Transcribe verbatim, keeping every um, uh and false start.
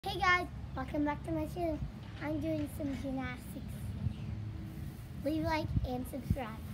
Hey guys, welcome back to my channel. I'm doing some gymnastics. Leave a like and subscribe.